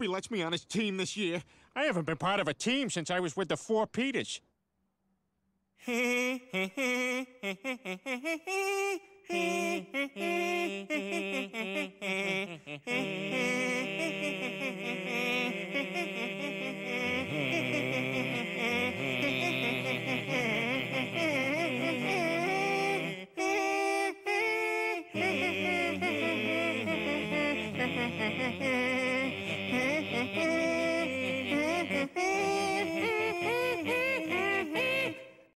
Gillespie lets me on his team this year. I haven't been part of a team since I was with the Four Peters.